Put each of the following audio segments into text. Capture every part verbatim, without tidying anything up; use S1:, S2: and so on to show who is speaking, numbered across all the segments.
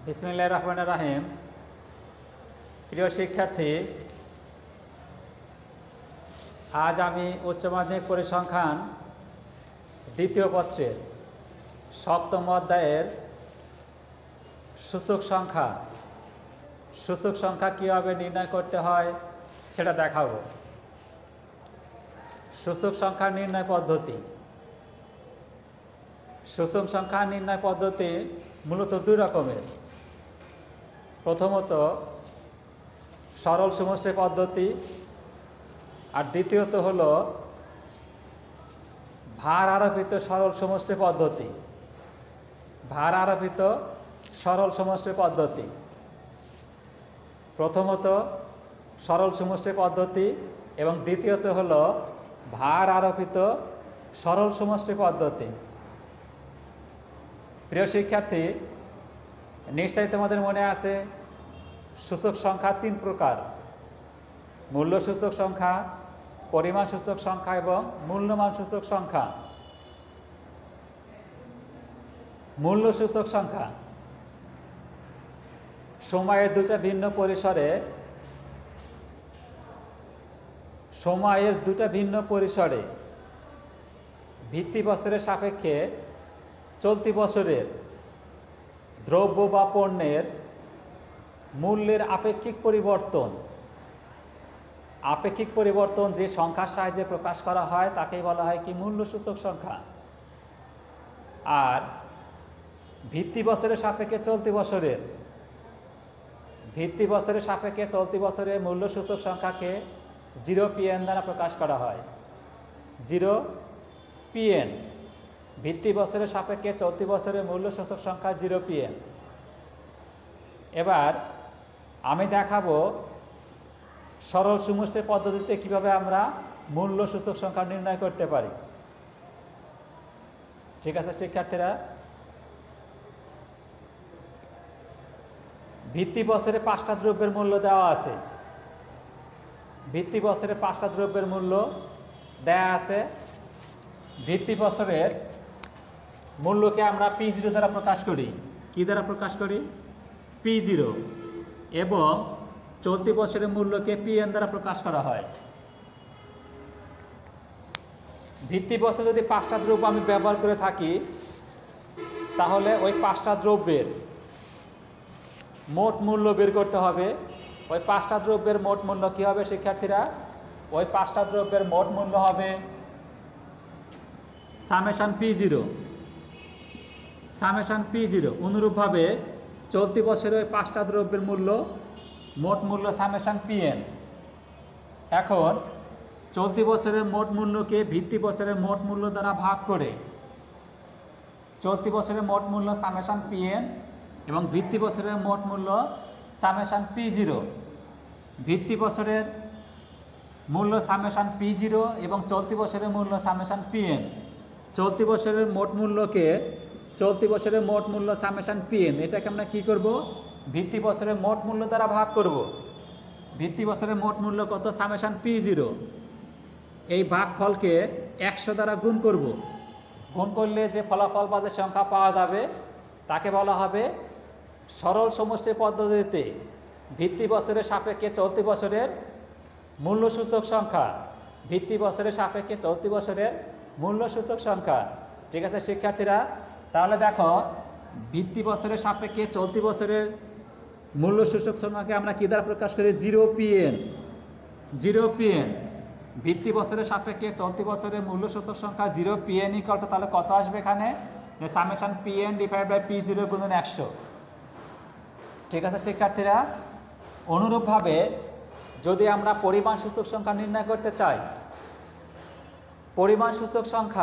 S1: বিসমিল্লাহির রহমানির রহিম। প্রিয় শিক্ষার্থী, আজ আমি উচ্চ মাধ্যমিক পরিসংখ্যান দ্বিতীয় পত্রের সপ্তম অধ্যায়ের সূচক সংখ্যা সূচক সংখ্যা কীভাবে নির্ণয় করতে হয় সেটা দেখাবো। সূচক সংখ্যা নির্ণয় পদ্ধতি। সূচক সংখ্যা নির্ণয় পদ্ধতি মূলত দুই রকমের। প্রথমত সরল সমষ্টি পদ্ধতি, আর দ্বিতীয়ত হল ভার আরোপিত সরল সমষ্টি পদ্ধতি। ভার আরোপিত সরল সমষ্টি পদ্ধতি প্রথমত সরল সমষ্টি পদ্ধতি এবং দ্বিতীয়ত হল ভার আরোপিত সরল সমষ্টি পদ্ধতি। প্রিয় শিক্ষার্থী, নিশ্চয়ই তোমাদের মনে আছে সূচক সংখ্যা তিন প্রকার: মূল্য সূচক সংখ্যা, পরিমাণ সূচক সংখ্যা এবং মূল্যমান সূচক সংখ্যা। মূল্য সূচক সংখ্যা সময়ের দুটো ভিন্ন পরিসরে সময়ের দুটো ভিন্ন পরিসরে ভিত্তি বছরের সাপেক্ষে চলতি বছরের দ্রব্য বা পণ্যের মূল্যের আপেক্ষিক পরিবর্তন আপেক্ষিক পরিবর্তন যে সংখ্যার সাহায্যে প্রকাশ করা হয় তাকেই বলা হয় কি মূল্য সূচক সংখ্যা। আর ভিত্তি বছরের সাপেক্ষে চলতি বছরের ভিত্তি বছরের সাপেক্ষে চলতি বছরের মূল্য সূচক সংখ্যাকে জিরো পিএন দ্বারা প্রকাশ করা হয়। জিরো পিএন ভিত্তি বছরের সাপেক্ষে চলতি বছরের মূল্য সূচক সংখ্যা জিরো পিএন। এবার আমি দেখাবো সরল সমষ্টি পদ্ধতিতে কিভাবে আমরা মূল্য সূচক সংখ্যা নির্ণয় করতে পারি। ঠিক আছে শিক্ষার্থীরা, ভিত্তি বছরে পাঁচটা দ্রব্যের মূল্য দেওয়া আছে। ভিত্তি বছরে পাঁচটা দ্রব্যের মূল্য দেয়া আছে। ভিত্তি বছরের মূল্যকে আমরা পি জিরো দ্বারা প্রকাশ করি। কি দ্বারা প্রকাশ করি? P zero. এবং চলতি বছরের মূল্যকে পিএন দ্বারা প্রকাশ করা হয়। ভিত্তি বছরে যদি পাঁচটা দ্রব্য আমি ব্যবহার করে থাকি তাহলে ওই পাঁচটা দ্রব্যের মোট মূল্য বের করতে হবে। ওই পাঁচটা দ্রব্যের মোট মূল্য কী হবে শিক্ষার্থীরা? ওই পাঁচটা দ্রব্যের মোট মূল্য হবে summation P zero summation P zero. অনুরূপভাবে চলতি বছরে ওই পাঁচটা দ্রব্যের মূল্য মোট মূল্য সামেশন পিএন। এখন চলতি বছরের মোট মূল্যকে ভিত্তি বছরের মোট মূল্য দ্বারা ভাগ করে চলতি বছরের মোট মূল্য সামেশন পিএন এবং ভিত্তি বছরের মোট মূল্য সামেশন পি জিরো। ভিত্তি বছরের মূল্য সামেশন পি জিরো এবং চলতি বছরের মূল্য সামেশন পিএন। চলতি বছরের মোট মূল্যকে চলতি বছরের মোট মূল্য সামেশন পিএন এটাকে আমরা কী করব? ভিত্তি বছরের মোট মূল্য দ্বারা ভাগ করব। ভিত্তি বছরের মোট মূল্য কত? Summation P zero. এই ভাগফলকে একশো দ্বারা গুণ করব। গুণ করলে যে ফলাফল বা যে সংখ্যা পাওয়া যাবে তাকে বলা হবে সরল সমষ্টি পদ্ধতিতে ভিত্তি বছরের সাপেক্ষে চলতি বছরের মূল্য সূচক সংখ্যা। ভিত্তি বছরের সাপেক্ষে চলতি বছরের মূল্য সূচক সংখ্যা। ঠিক আছে শিক্ষার্থীরা, তাহলে দেখো ভিত্তি বছরের সাপেক্ষে চলতি বছরের মূল্য সূচক সংখ্যাকে আমরা কী দ্বারা প্রকাশ করি? Zero P N. জিরো পিএন ভিত্তি বছরের সাপেক্ষে চলতি বছরের মূল্য সূচক সংখ্যা জিরো পিএন ইকুয়াল টু তাহলে কত আসবে এখানে? যে summation P N divide by P zero গুণন একশো। ঠিক আছে শিক্ষার্থীরা, অনুরূপভাবে যদি আমরা পরিমাণ সূচক সংখ্যা নির্ণয় করতে চাই, পরিমাণ সূচক সংখ্যা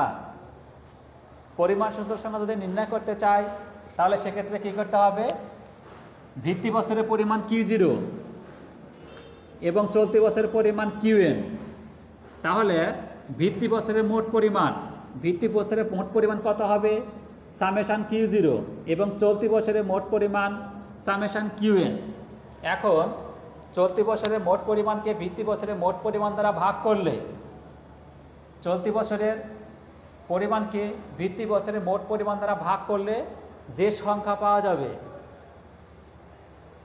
S1: পরিমাণ সূচক সংখ্যা যদি নির্ণয় করতে চাই তাহলে সেক্ষেত্রে কী করতে হবে? ভিত্তি বছরের পরিমাণ কিউ জিরো এবং চলতি বছরের পরিমাণ কিউএন। তাহলে ভিত্তি বছরের মোট পরিমাণ ভিত্তি বছরের মোট পরিমাণ কত হবে? সামেশন কিউ জিরো এবং চলতি বছরের মোট পরিমাণ সামেশন কিউএন। এখন চলতি বছরের মোট পরিমাণকে ভিত্তি বছরের মোট পরিমাণ দ্বারা ভাগ করলে চলতি বছরের পরিমাণকে ভিত্তি বছরের মোট পরিমাণ দ্বারা ভাগ করলে যে সংখ্যা পাওয়া যাবে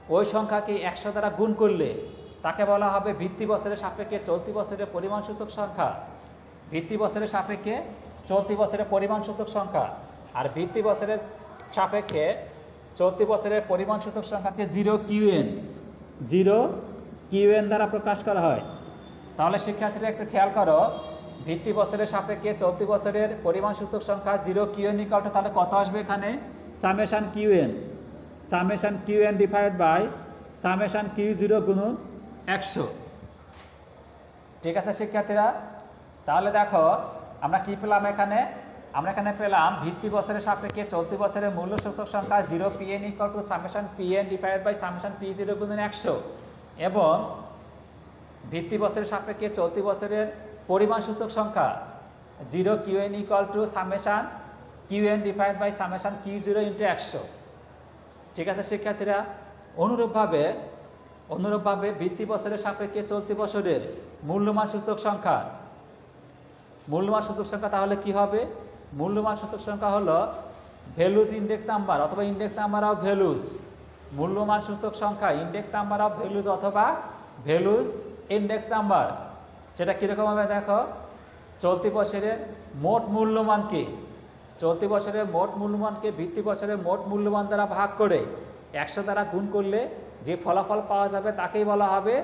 S1: ওই সংখ্যাকে একশো দ্বারা গুণ করলে তাকে বলা হবে ভিত্তি বছরের সাপেক্ষে চলতি বছরের পরিমাণসূচক সংখ্যা। ভিত্তি বছরের সাপেক্ষে চলতি বছরের পরিমাণসূচক সংখ্যা। আর ভিত্তি বছরের সাপেক্ষে চলতি বছরের পরিমাণসূচক সংখ্যাকে জিরো কিউএন জিরো কিউএন দ্বারা প্রকাশ করা হয়। তাহলে শিক্ষার্থীরা একটু খেয়াল করো, ভিত্তি বছরের সাপেক্ষে চলতি বছরের পরিমাণসূচক সংখ্যা জিরো কিউএন ইকুয়াল টু তাহলে কত আসবে এখানে summation Q N summation Q N divide by summation Q zero গুণন একশো। ঠিক আছে শিক্ষার্থীরা, তাহলে দেখো আমরা কি পেলাম এখানে, আমরা এখানে পেলাম ভিত্তি বছরের সাপেক্ষে চলতি বছরের মূল্য সূচক সংখ্যা zero P N equal to summation P N divide by summation P zero গুণন একশো, এবং ভিত্তি বছরের সাপেক্ষে চলতি বছরের পরিমাণ সূচক সংখ্যা zero Q N equal to summation Q N divide by summation Q zero into একশো। ঠিক আছে শিক্ষার্থীরা, অনুরূপভাবে অনুরূপভাবে ভিত্তি বছরের সাপেক্ষে চলতি বছরের মূল্যমান সূচক সংখ্যা মূল্যমান সূচক সংখ্যা তাহলে কি হবে, মূল্যমান সূচক সংখ্যা হলো ভ্যালুজ ইন্ডেক্স নাম্বার অথবা ইন্ডেক্স নাম্বার অফ ভ্যালুজ। মূল্যমান সূচক সংখ্যা ইন্ডেক্স নাম্বার অফ ভ্যালুজ অথবা ভ্যালুজ ইন্ডেক্স নাম্বার। সেটা কীরকম হবে দেখো, চলতি বছরের মোট মূল্যমানকে চলতি বছরের মোট মূল্যমানকে ভিত্তি বছরের মোট মূল্যমান দ্বারা ভাগ করে একশো দ্বারা গুণ করলে যে ফলাফল পাওয়া যাবে তাকেই বলা হবে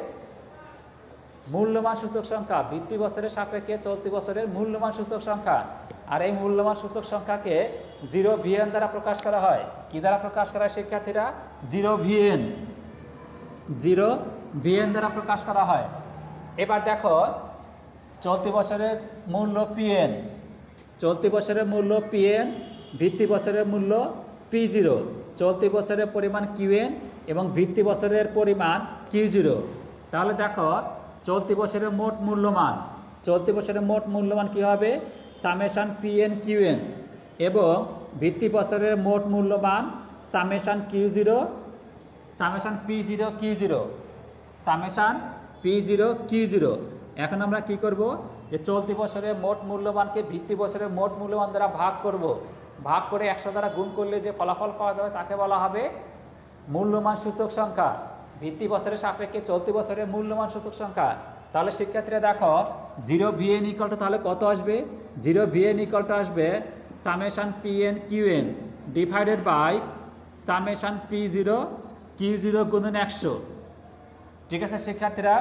S1: মূল্যমান সূচক সংখ্যা। ভিত্তি বছরের সাপেক্ষে চলতি বছরের মূল্যমান সূচক সংখ্যা। আর এই মূল্যমান সূচক সংখ্যাকে জিরো ভিএন দ্বারা প্রকাশ করা হয়। কি দ্বারা প্রকাশ করা হয় শিক্ষার্থীরা, জিরো ভিএন জিরো ভিএন দ্বারা প্রকাশ করা হয়। এবার দেখো চলতি বছরের মূল্য পিএন চলতি বছরের মূল্য পিএন ভিত্তি বছরের মূল্য পি জিরো, চলতি বছরের পরিমাণ কিউএন এবং ভিত্তি বছরের পরিমাণ কিউ জিরো। তাহলে দেখো চলতি বছরের মোট মূল্যমান চলতি বছরের মোট মূল্যমান কি হবে সামেশন পিএন কিউএন, এবং ভিত্তি বছরের মোট মূল্যমান summation Q zero summation P zero Q zero summation P zero Q zero. এখন আমরা কি করব, যে চলতি বছরের মোট মূল্যমানকে ভিত্তি বছরের মোট মূল্যমান দ্বারা ভাগ করব, ভাগ করে একশো দ্বারা গুণ করলে যে ফলাফল পাওয়া যাবে তাকে বলা হবে মূল্যমান সূচক সংখ্যা। ভিত্তি বছরের সাপেক্ষে চলতি বছরের মূল্যমান সূচক সংখ্যা। তাহলে শিক্ষার্থীরা দেখো জিরো ভিএন ইকুয়াল টু তাহলে কত আসবে, জিরো ভিএন ইকুয়াল টু আসবে summation P N Q N divided by summation P zero Q zero গুণন একশো। ঠিক আছে শিক্ষার্থীরা,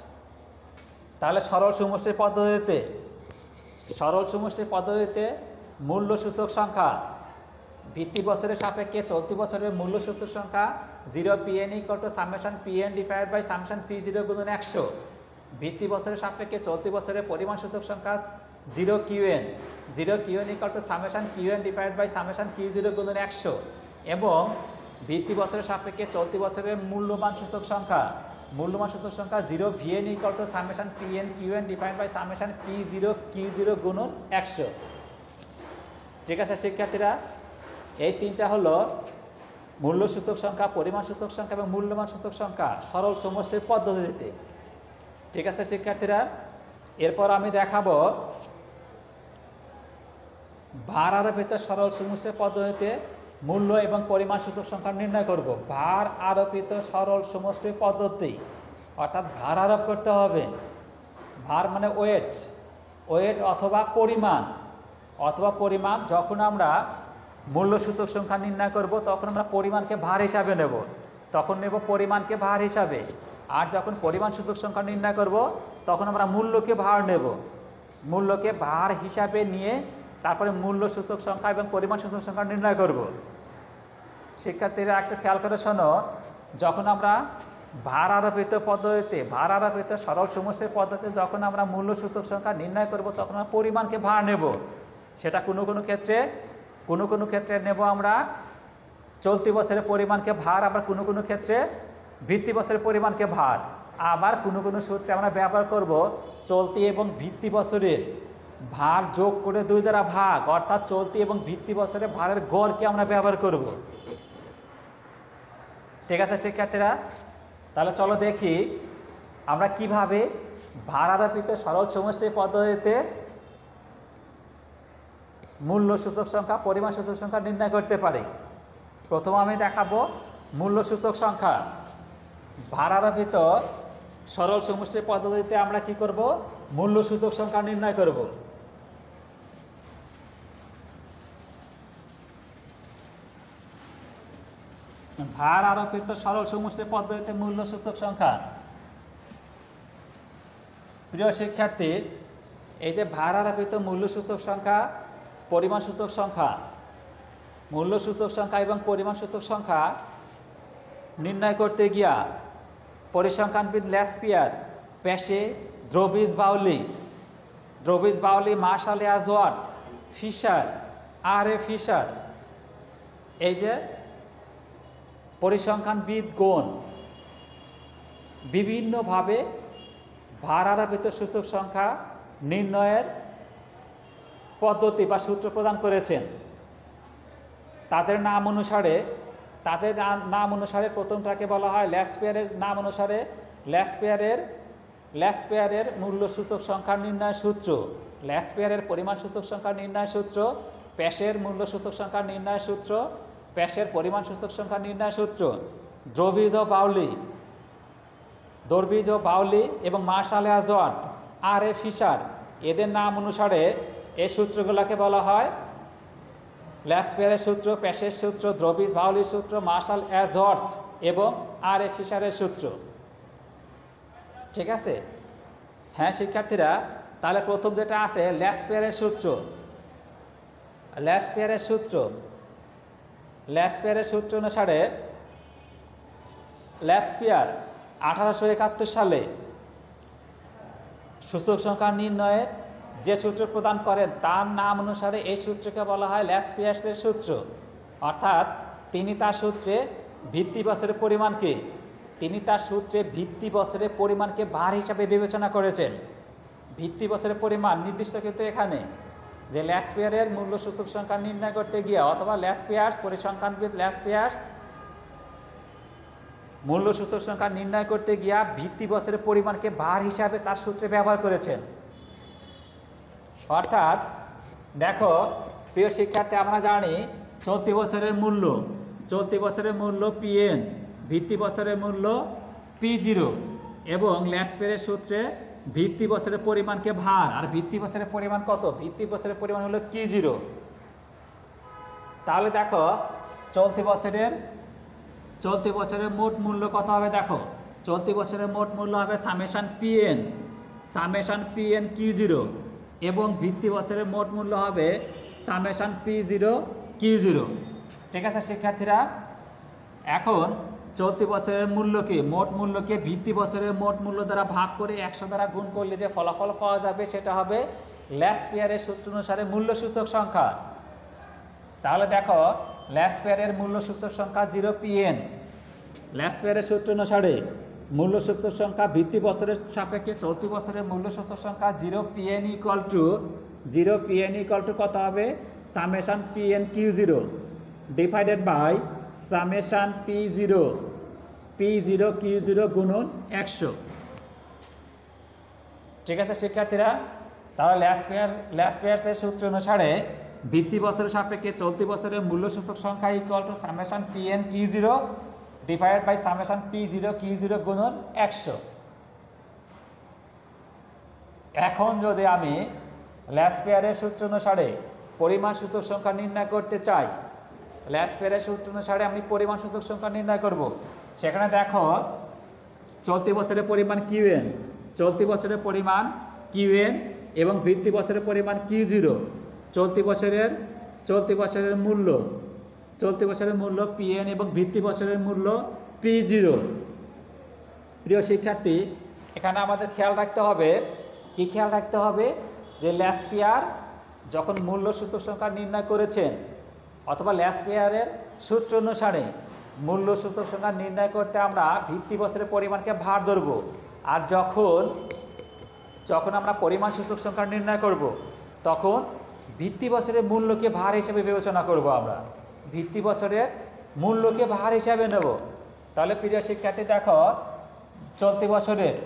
S1: তাহলে সরল সমষ্টির পদ্ধতিতে সরল সমষ্টির পদ্ধতিতে মূল্য সূচক সংখ্যা ভিত্তি বছরের সাপেক্ষে চলতি বছরের মূল্য সূচক সংখ্যা zero P N equal to summation P N divide by summation P zero গুণন একশো। ভিত্তি বছরের সাপেক্ষে চলতি বছরের পরিমাণ সূচক সংখ্যা zero Q N zero Q N equal to summation Q N divide by summation Q zero গুণন একশো, এবং ভিত্তি বছরের সাপেক্ষে চলতি বছরের মূল্যমান সূচক সংখ্যা মূল্যমান সূচক সংখ্যা zero V N equal to summation P N Q N divide by summation P zero Q zero গুণন একশো। ঠিক আছে শিক্ষার্থীরা, এই তিনটা হলো মূল্য সূচক সংখ্যা, পরিমাণ সূচক সংখ্যা এবং মূল্যমান সূচক সংখ্যা সরল সমষ্টির পদ্ধতিতে। ঠিক আছে শিক্ষার্থীরা, এরপর আমি দেখাবো ভার আরোপিত সরল সমষ্টির পদ্ধতিতে মূল্য এবং পরিমাণ সূচক সংখ্যা নির্ণয় করব। ভার আরোপিত সরল সমষ্টির পদ্ধতি, অর্থাৎ ভার আরোপ করতে হবে। ভার মানে ওয়েট ওয়েট অথবা পরিমাণ অথবা পরিমাণ যখন আমরা মূল্য সূচক সংখ্যা নির্ণয় করব তখন আমরা পরিমাণকে ভার হিসাবে নেব, তখন নেব পরিমাণকে ভার হিসাবে। আর যখন পরিমাণ সূচক সংখ্যা নির্ণয় করব তখন আমরা মূল্যকে ভার নেব, মূল্যকে ভার হিসাবে নিয়ে তারপরে মূল্য সূচক সংখ্যা এবং পরিমাণ সূচক সংখ্যা নির্ণয় করব। শিক্ষার্থীরা একটু খেয়াল করে শোনো, যখন আমরা ভার আরোপিত পদ্ধতিতে ভার আরোপিত সরল সমষ্টির পদ্ধতিতে যখন আমরা মূল্য সূচক সংখ্যা নির্ণয় করব তখন আমরা পরিমাণকে ভার নেব। সেটা কোনো কোনো ক্ষেত্রে কোনো কোনো ক্ষেত্রে নেব আমরা চলতি বছরের পরিমাণকে ভার, আবার কোনো কোনো ক্ষেত্রে ভিত্তি বছরের পরিমাণকে ভার, আবার কোনো কোনো সূত্রে আমরা ব্যবহার করব চলতি এবং ভিত্তি বছরের ভার যোগ করে দুই দ্বারা ভাগ, অর্থাৎ চলতি এবং ভিত্তি বছরের ভারের গড়কে আমরা ব্যবহার করব। ঠিক আছে শিক্ষার্থীরা, তাহলে চলো দেখি আমরা কিভাবে ভার আরোপিত সরল সমষ্টির পদ্ধতিতে মূল্য সূচক সংখ্যা পরিমাণ সূচক সংখ্যা নির্ণয় করতে পারি। প্রথম আমি দেখাবো মূল্য সূচক সংখ্যা। ভার আরোপিত সরল সমষ্টির পদ্ধতিতে আমরা কি করব, মূল্য সূচক সংখ্যা নির্ণয় করব। ভার আরোপিত সরল সমষ্টির পদ্ধতিতে মূল্য সূচক সংখ্যা। প্রিয় শিক্ষার্থী, এই যে ভার আরোপিত মূল্য সূচক সংখ্যা, পরিমাণ সূচক সংখ্যা, মূল্য সূচক সংখ্যা এবং পরিমাণ সূচক সংখ্যা নির্ণয় করতে গিয়া পরিসংখ্যানবিদ ল্যাসপিয়ার, প্যাশে, দ্রবিজ Bowley, Drobisch Bowley, Marshall Edgeworth, Fisher, R A Fisher, এই যে পরিসংখ্যানবিদগণ বিভিন্নভাবে ভার আরোপিত সূচক সংখ্যা নির্ণয়ের পদ্ধতি বা সূত্র প্রদান করেছেন। তাদের নাম অনুসারে তাদের নাম অনুসারে প্রথমটাকে বলা হয় ল্যাসপিয়ারের নাম অনুসারে ল্যাসপিয়ারের ল্যাসপিয়ারের মূল্য সূচক সংখ্যা নির্ণয় সূত্র, ল্যাসপিয়ারের পরিমাণ সূচক সংখ্যা নির্ণয় সূত্র, প্যাশের মূল্য সূচক সংখ্যা নির্ণয় সূত্র, প্যাশের পরিমাণ সূচক সংখ্যা নির্ণয় সূত্র, দ্রবিজ ও বাউলি, দরবিজ ও বাউলি এবং মার্শাল এয়াজওয়ার্থ, আর এ ফিশার, এদের নাম অনুসারে এই সূত্রগুলোকে বলা হয় ল্যাসপিয়ারের সূত্র, প্যাশের সূত্র, দ্রবিজ বাউলির সূত্র, মার্শাল এয়াজওয়ার্থ এবং আর এ ফিশারের সূত্র। ঠিক আছে? হ্যাঁ শিক্ষার্থীরা, তাহলে প্রথম যেটা আছে ল্যাসপিয়ারের সূত্র, ল্যাসপিয়ারের সূত্র ল্যাসপিয়ারের সূত্র অনুসারে ল্যাসপিয়ার আঠারোশো একাত্তর সালে সূচক সংখ্যা নির্ণয়ের যে সূত্র প্রদান করেন তার নাম অনুসারে এই সূত্রকে বলা হয় ল্যাসপিয়ারের সূত্র। অর্থাৎ তিনি তার সূত্রে ভিত্তি বছরের পরিমাণকে তিনি তার সূত্রে ভিত্তি বছরের পরিমাণকে ভার হিসাবে বিবেচনা করেছেন। ভিত্তি বছরের পরিমাণ নির্দিষ্ট কিন্তু এখানে যে ল্যাসপিয়ারের মূল্য সূচক সংখ্যা নির্ণয় করতে গিয়ে অথবা ল্যাসপিয়ার্স পরিসংখ্যানবিদ ল্যাসপিয়ার্স মূল্য সূচক সংখ্যা নির্ণয় করতে গিয়া ভিত্তি বছরের পরিমাণকে ভার হিসাবে তার সূত্রে ব্যবহার করেছেন। অর্থাৎ দেখো প্রিয় শিক্ষার্থী, আমরা জানি চলতি বছরের মূল্য চলতি বছরের মূল্য পিএন, ভিত্তি বছরের মূল্য পি জিরো এবং ল্যাসপিয়ারের সূত্রে ভিত্তি বছরের পরিমাণকে ভার, আর ভিত্তি বছরের পরিমাণ কত? ভিত্তি বছরের পরিমাণ হলো কি জিরো। তাহলে দেখো চলতি বছরের চলতি বছরের মোট মূল্য কত হবে? দেখো চলতি বছরের মোট মূল্য হবে summation P N summation P N Q zero এবং ভিত্তি বছরের মোট মূল্য হবে summation P zero Q zero. ঠিক আছে শিক্ষার্থীরা, এখন চলতি বছরের মূল্যকে মোট মূল্যকে ভিত্তি বছরের মোট মূল্য দ্বারা ভাগ করে একশো দ্বারা গুণ করলে যে ফলাফল পাওয়া যাবে সেটা হবে ল্যাসপিয়ারের সূত্র অনুসারে মূল্য সূচক সংখ্যা। তাহলে দেখো ল্যাসপিয়ারের মূল্য সূচক সংখ্যা জিরো পিএন, ল্যাসপিয়ারের সূত্র অনুসারে মূল্য সূচক সংখ্যা ভিত্তি বছরের সাপেক্ষে চলতি বছরের মূল্য সূচক সংখ্যা zero P N equal to zero P N equal to কত হবে? Summation P N Q zero divided by summation P zero P zero Q zero গুণন একশো। ঠিক আছে শিক্ষার্থীরা, তাহলে ল্যাসপিয়ার ল্যাসপিয়ার্সের সূত্র অনুসারে ভিত্তি বছরের সাপেক্ষে চলতি বছরের মূল্য সূচক সংখ্যা equal to summation P N Q zero divided by summation P zero Q zero গুণন একশো। এখন যদি আমি ল্যাসপিয়ারের সূত্র অনুসারে পরিমাণ সূচক সংখ্যা নির্ণয় করতে চাই, ল্যাসপিয়ারের সূত্র অনুসারে আমি পরিমাণ সূচক সংখ্যা নির্ণয় করব। সেখানে দেখো চলতি বছরের পরিমাণ কিউএন চলতি বছরের পরিমাণ কিউএন এবং ভিত্তি বছরের পরিমাণ কিউ জিরো, চলতি বছরের চলতি বছরের মূল্য চলতি বছরের মূল্য পিএন এবং ভিত্তি বছরের মূল্য পি জিরো। প্রিয় শিক্ষার্থী, এখানে আমাদের খেয়াল রাখতে হবে, কি খেয়াল রাখতে হবে যে ল্যাসপিয়ার যখন মূল্য সূচক সংখ্যা নির্ণয় করেছেন অথবা ল্যাসপিয়ারের সূত্র অনুসারে মূল্য সূচক সংখ্যা নির্ণয় করতে আমরা ভিত্তি বছরের পরিমাণকে ভার ধরব, আর যখন যখন আমরা পরিমাণ সূচক সংখ্যা নির্ণয় করব তখন ভিত্তি বছরের মূল্যকে ভার হিসেবে বিবেচনা করব। আমরা ভিত্তি বছরের মূল্যকে ভার হিসাবে নেব। তাহলে প্রিয় শিক্ষার্থী দেখো চলতি বছরের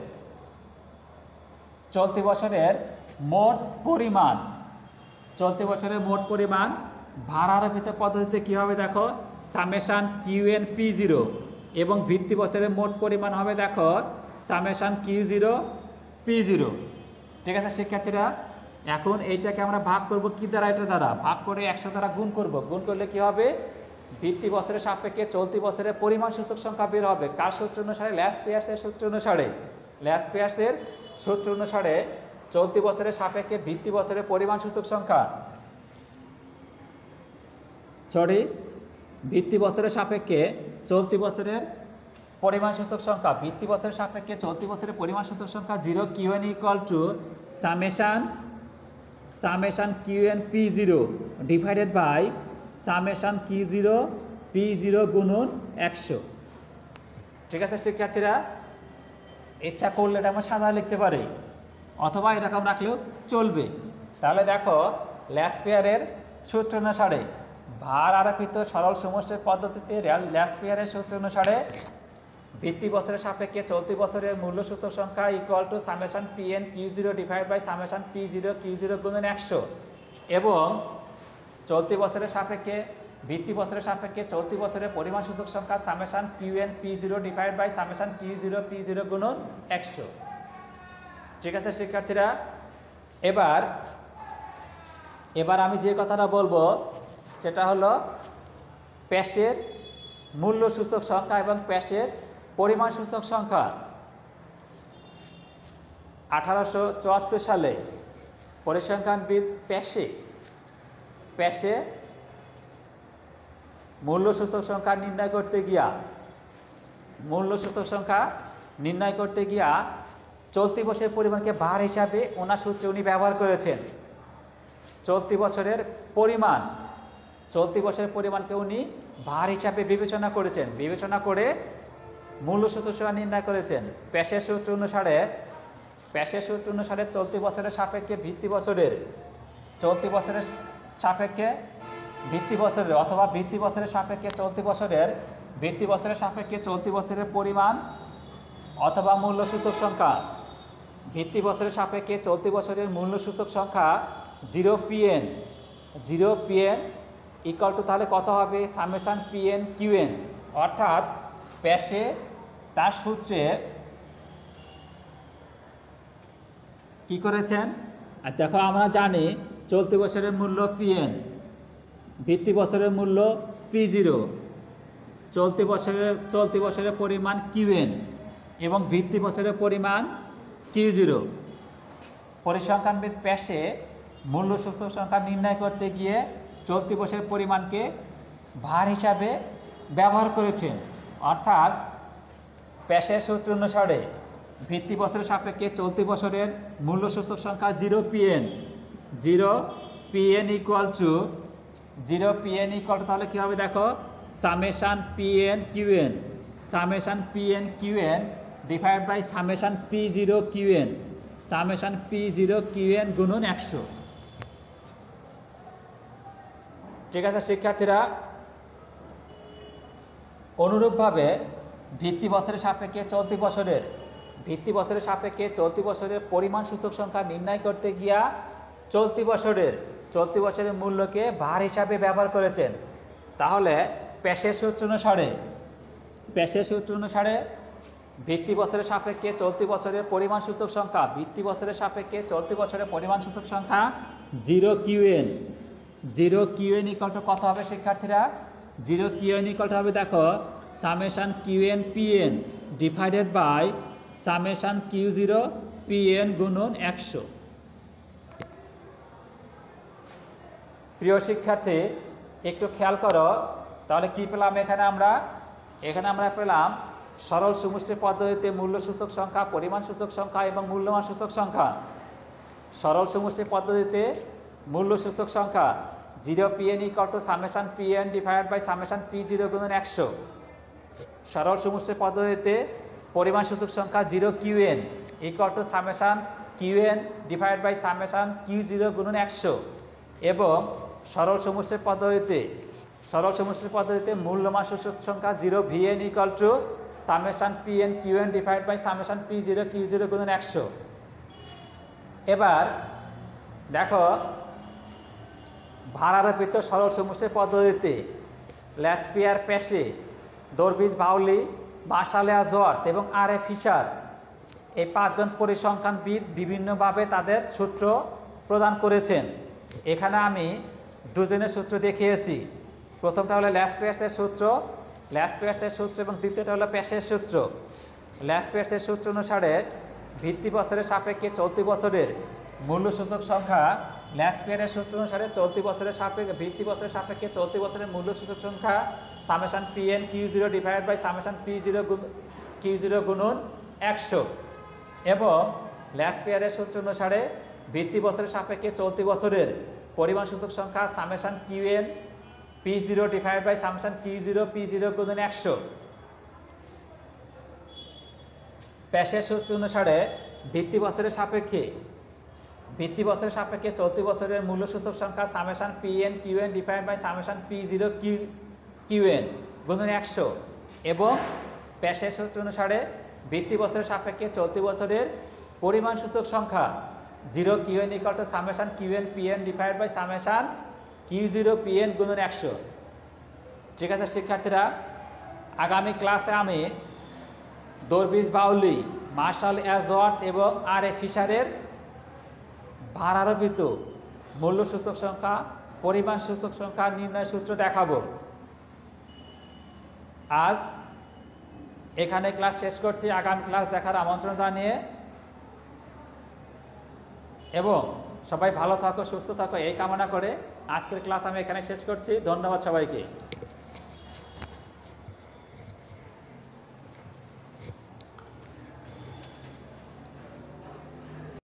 S1: চলতি বছরের মোট পরিমাণ চলতি বছরের মোট পরিমাণ ভার আরোপিত পদ্ধতিতে কী হবে? দেখো সামেশন কিউএন পি জিরো এবং ভিত্তি বছরের মোট পরিমাণ হবে দেখো summation Q zero P zero. ঠিক আছে শিক্ষার্থীরা, এখন এইটাকে আমরা ভাগ করব কি দ্বারা, এটা দ্বারা ভাগ করে একশো দ্বারা গুণ করব। গুণ করলে কি হবে, ভিত্তি বছরের সাপেক্ষে চলতি বছরের পরিমাণ সূচক সংখ্যা বের হবে। কার সূত্র অনুসারে, ল্যাস পিয়ার্সের সূত্র অনুসারে। ল্যাস পিয়ার্সের সূত্র অনুসারে চলতি বছরের সাপেক্ষে ভিত্তি বছরের পরিমাণ সূচক সংখ্যা, সরি ভিত্তি বছরের সাপেক্ষে চলতি বছরের পরিমাণ সূচক সংখ্যা, ভিত্তি বছরের সাপেক্ষে চলতি বছরের পরিমাণ সূচক সংখ্যা zero Q N equal to summation summation Q N P zero divided by summation Q zero P zero গুণন একশো। ঠিক আছে শিক্ষার্থীরা, ইচ্ছা করলে এটা আমরা সাদা লিখতে পারি অথবা এরকম রাখলেও চলবে। তাহলে দেখো ল্যাসপিয়ারের সূত্র অনুসারে ভার আরোপিত সরল সমষ্টির পদ্ধতিতে ল্যাসপিয়ারের সূত্র অনুসারে ভিত্তি বছরের সাপেক্ষে চলতি বছরের মূল্য সূচক সংখ্যা equal to summation P N Q zero divide by summation P zero Q zero গুণন একশো, এবং চলতি বছরের সাপেক্ষে ভিত্তি বছরের সাপেক্ষে চলতি বছরের পরিমাণ সূচক সংখ্যা summation Q N P zero divide by summation Q zero P zero গুণন একশো। ঠিক আছে শিক্ষার্থীরা, এবার এবার আমি যে কথাটা বলবো সেটা হলো প্যাশের মূল্য সূচক সংখ্যা এবং প্যাশের পরিমাণ সূচক সংখ্যা। আঠারোশো চুয়াত্তর সালে পরিসংখ্যানবিদ প্যাশে প্যাশে মূল্য সূচক সংখ্যা নির্ণয় করতে গিয়া মূল্য সূচক সংখ্যা নির্ণয় করতে গিয়া চলতি বছরের পরিমাণকে ভার হিসাবে ওনার সূত্রে উনি ব্যবহার করেছেন। চলতি বছরের পরিমাণ চলতি বছরের পরিমাণকে উনি ভার হিসাবে বিবেচনা করেছেন, বিবেচনা করে মূল্য সূচক সংখ্যা নির্ণয় করেছেন। প্যাশের সূত্র অনুসারে প্যাশের সূত্র অনুসারে চলতি বছরের সাপেক্ষে ভিত্তি বছরের চলতি বছরের সাপেক্ষে ভিত্তি বছরের অথবা ভিত্তি বছরের সাপেক্ষে চলতি বছরের ভিত্তি বছরের সাপেক্ষে চলতি বছরের পরিমাণ অথবা মূল্য সূচক সংখ্যা, ভিত্তি বছরের সাপেক্ষে চলতি বছরের মূল্য সূচক সংখ্যা zero P N zero P N equal to তাহলে কত হবে, সামেশন পিএন কিউএন। অর্থাৎ প্যাশে তার সূত্রে কি করেছেন, আর দেখো আমরা জানি চলতি বছরের মূল্য পিএন, ভিত্তি বছরের মূল্য পি জিরো, চলতি বছরের চলতি বছরের পরিমাণ কিউএন এবং ভিত্তি বছরের পরিমাণ কিউ জিরো। পরিসংখ্যানবিদ প্যাশে মূল্য সূচক সংখ্যা নির্ণয় করতে গিয়ে চলতি বছরের পরিমাণকে ভার হিসাবে ব্যবহার করেছেন। অর্থাৎ প্যাশের সূত্র অনুসারে ভিত্তি বছরের সাপেক্ষে চলতি বছরের মূল্য সূচক সংখ্যা zero P N zero P N equal to zero P N equal to তাহলে কী হবে দেখো, summation P N Q N summation P N Q N divide by summation P zero Q N summation P zero Q N গুণন একশো। ঠিক আছে শিক্ষার্থীরা, অনুরূপভাবে ভিত্তি বছরের সাপেক্ষে চলতি বছরের ভিত্তি বছরের সাপেক্ষে চলতি বছরের পরিমাণ সূচক সংখ্যা নির্ণয় করতে গিয়া চলতি বছরের চলতি বছরের মূল্যকে ভার হিসাবে ব্যবহার করেছেন। তাহলে প্যাশের সূত্র অনুসারে প্যাশের সূত্র অনুসারে ভিত্তি বছরের সাপেক্ষে চলতি বছরের পরিমাণ সূচক সংখ্যা ভিত্তি বছরের সাপেক্ষে চলতি বছরের পরিমাণ সূচক সংখ্যা zero Q N zero Q N equal to কত হবে শিক্ষার্থীরা, জিরো কিউএন ইকুয়াল টু হবে দেখো summation Q N P N divided by summation Q zero P N গুণন একশো। প্রিয় শিক্ষার্থী একটু খেয়াল করো, তাহলে কি পেলাম এখানে আমরা এখানে আমরা পেলাম সরল সমষ্টির পদ্ধতিতে মূল্য সূচক সংখ্যা, পরিমাণ সূচক সংখ্যা এবং মূল্যমান সূচক সংখ্যা। সরল সমষ্টির পদ্ধতিতে মূল্য সূচক সংখ্যা zero P N equal to summation P N divide by summation P zero গুণন একশো। সরল সমষ্টির পদ্ধতিতে পরিমাণ সূচক সংখ্যা zero Q N equal to summation Q N divide by summation Q zero গুণন একশো, এবং সরল সমষ্টির পদ্ধতিতে সরল সমষ্টির পদ্ধতিতে মূল্যমান সূচক সংখ্যা zero V N equal to summation P N Q N divide by summation P zero Q zero গুণন একশো। এবার দেখো ভার আরোপিত সরল সমষ্টির পদ্ধতিতে ল্যাসপিয়ার প্যাশে দরবিজ বাউলি মার্শাল অ্যাজওয়ার্থ এবং আর এ ফিশার এই পাঁচজন পরিসংখ্যানবিদ বিভিন্নভাবে তাদের সূত্র প্রদান করেছেন। এখানে আমি দুজনের সূত্র দেখিয়েছি। প্রথমটা হলো ল্যাসপেয়ার্সের সূত্র ল্যাসপেয়ার্সের সূত্র এবং দ্বিতীয়টা হলো প্যাশের সূত্র। ল্যাসপেয়ার্সের সূত্র অনুসারে ভিত্তি বছরের সাপেক্ষে চলতি বছরের মূল্যসূচক সংখ্যা ল্যাসপেয়ারের সূত্র অনুসারে চলতি বছরের সাপেক্ষে ভিত্তি বছরের সাপেক্ষে চলতি বছরের মূল্যসূচক সংখ্যা summation P N Q zero divide by summation P zero Q zero গুণন একশো এবং ল্যাসপেয়ারের সূত্র অনুসারে ভিত্তি বছরের সাপেক্ষে চলতি বছরের পরিমাণ সূচক সংখ্যা summation Q N P zero divide by summation Q zero P zero গুণন একশো। প্যাশের সূত্র অনুসারে ভিত্তি বছরের সাপেক্ষে ভিত্তি বছরের সাপেক্ষে চলতি বছরের মূল্যসূচক সংখ্যা summation P N Q N divide by summation P zero Q Q N গুণন একশো এবং প্যাশের সূত্র অনুসারে ভিত্তি বছরের সাপেক্ষে চলতি বছরের পরিমাণ সূচক সংখ্যা zero Q N equal to summation Q N P N divide by summation Q zero P N গুণন একশো। ঠিক আছে শিক্ষার্থীরা, আগামী ক্লাসে আমি দরবিশ বাউলি, মার্শাল অ্যাজওয়ার্থ এবং আর এ ফিশারের ভারারোপিত মূল্যসূচক সংখ্যা পরিমাণ সূচক সংখ্যা নির্ণয় সূত্র দেখাবো। আজ এখানে ক্লাস শেষ করছি। আগামী ক্লাস দেখার আমন্ত্রণ জানিয়ে এবং সবাই ভালো থাকো, সুস্থ থাকো এই কামনা করে আজকের ক্লাস আমি এখানে শেষ করছি। ধন্যবাদ সবাইকে।